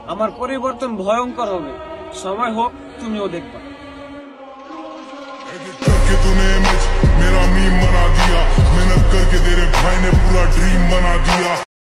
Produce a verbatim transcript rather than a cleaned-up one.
আমার পরিবর্তন ভয়ঙ্কর হবে। সময় হোক, তুমিও দেখবা। करके तूने इमेज मेरा मीम बना दिया, मेहनत करके तेरे भाई ने पूरा ड्रीम बना दिया।